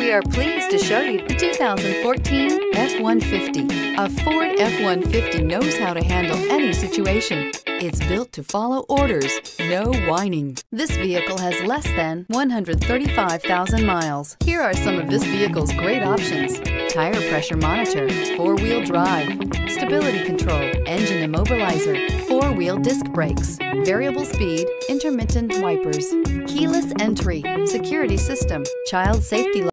We are pleased to show you the 2014 F-150. A Ford F-150 knows how to handle any situation. It's built to follow orders, no whining. This vehicle has less than 135,000 miles. Here are some of this vehicle's great options: tire pressure monitor, four-wheel drive, stability control, engine immobilizer, four-wheel disc brakes, variable speed, intermittent wipers, keyless entry, security system, child safety